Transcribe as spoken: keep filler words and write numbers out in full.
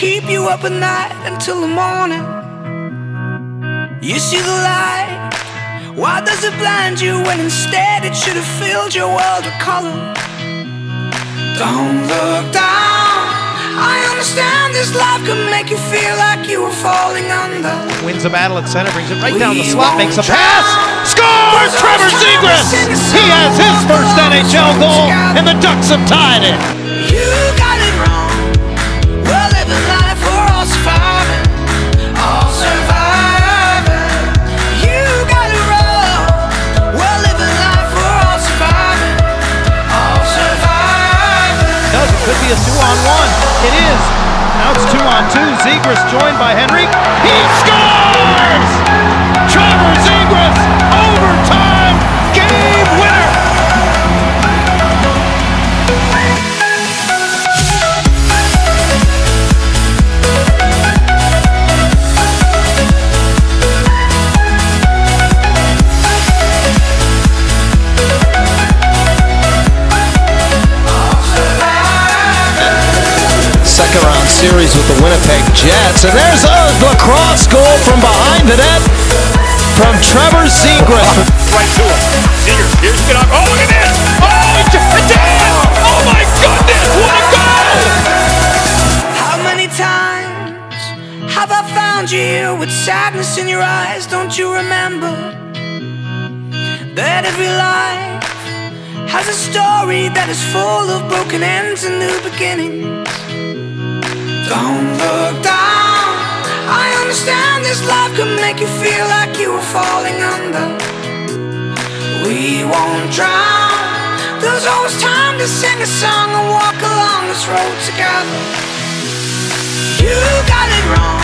keep you up at night until the morning. You see the light, why does it blind you when instead it should have filled your world with color? Don't look down, I understand this life could make you feel like you were falling under. Wins the battle at center, brings it right down the slot, makes a pass, scores! Trevor Zegras! He has his first N H L goal, and the Ducks have tied it. You got it wrong, we're living life, we're all surviving, all surviving. You got it wrong, we're living life, we're all surviving, all surviving. Does it could be a two-on-one? It is. Now it's two-on-two. Zegras joined by Henrique. He scores! Trevor Zegras, overtime game winner. Second round series with the Winnipeg Jets, and there's a lacrosse goal from behind the net from Trevor Zegras. Right to him. Zegras, here's the get. Oh, look at this! Oh, it's down! Oh my goodness, what a goal! How many times have I found you here with sadness in your eyes? Don't you remember that every life has a story that is full of broken ends and new beginnings? Don't look down, I understand this life could make you feel like you were falling under. We won't drown, there's always time to sing a song and walk along this road together. You got it wrong,